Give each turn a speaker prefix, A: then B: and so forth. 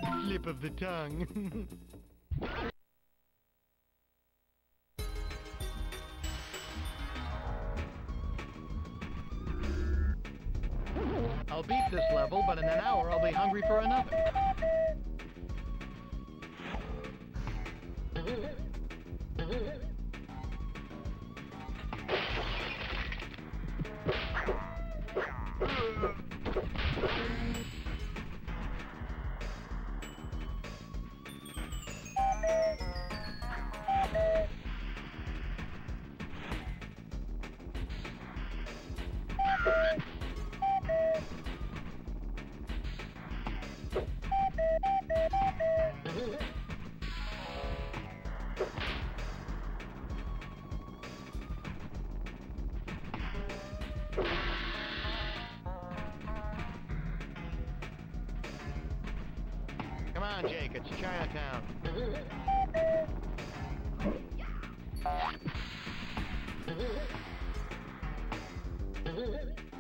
A: Slip of the tongue. I'll beat this level, but in an hour I'll be hungry for another. Come on, Jake, it's Chinatown.